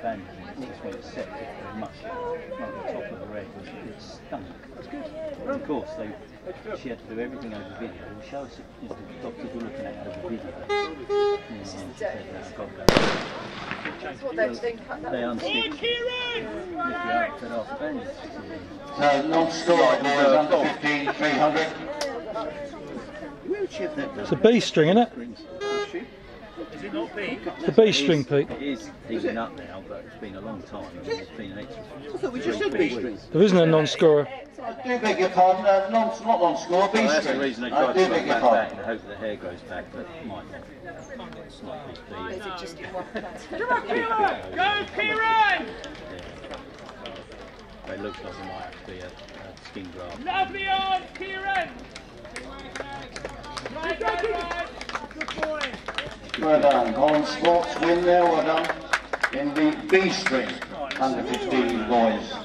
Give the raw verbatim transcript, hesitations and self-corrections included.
bandage and it just went set very much like the top of the red was it stunk. That's good. And of course they she had to do everything over video. We'll show us if the doctors were looking at it over video. Yeah, she said that's got to go. That's what they're doing. They unstick. Lift you up, cut off the bandage. So non-score boys under fifteen, three hundred. It's a B string, isn't it? Is it not B? It's a B string, Pete. It is heating up now, but it's been a long time. It's been an extra. I thought we just said B string. There isn't a non-scorer. I do beg your pardon, uh, non, not non-score, B string. Well, that's the reason I I tried do to beg knock your that pardon. back and hope the hair grows back, but it might not. It's likely to be. Is it just in one place? Come on, Kieran! Go, Kieran! It looks like it might have to be a, a skin graft. Lovely arms, Kieran! Right, right, right! Good boy! Well done. Holland Sports win there, well done. In the B string, under fifteen boys.